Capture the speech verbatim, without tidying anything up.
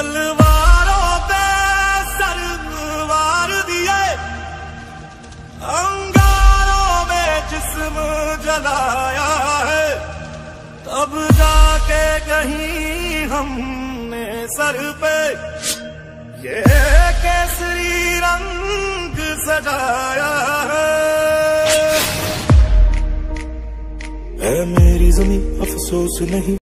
तलवारों पे सर वार दिए, अंगारों में जिस्म जलाया है, तब जाके कहीं हमने सर पे ये केसरी रंग सजाया है। है मेरी ज़मीं अफसोस नहीं।